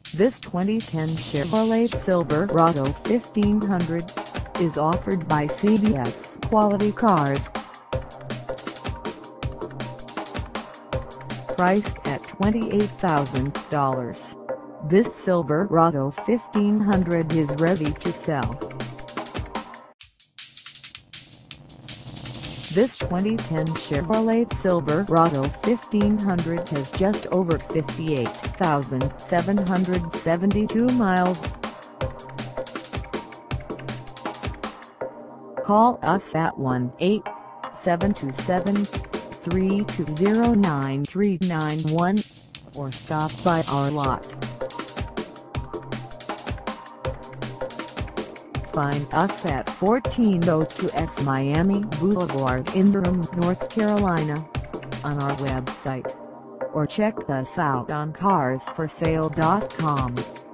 This 2010 Chevrolet Silverado 1500 is offered by CBS Quality Cars. Priced at $28,000, this Silverado 1500 is ready to sell. This 2010 Chevrolet Silverado 1500 has just over 58,772 miles. Call us at 1-877-320-9391 or stop by our lot. Find us at 1402 S Miami Boulevard in Durham, North Carolina, on our website, or check us out on carsforsale.com.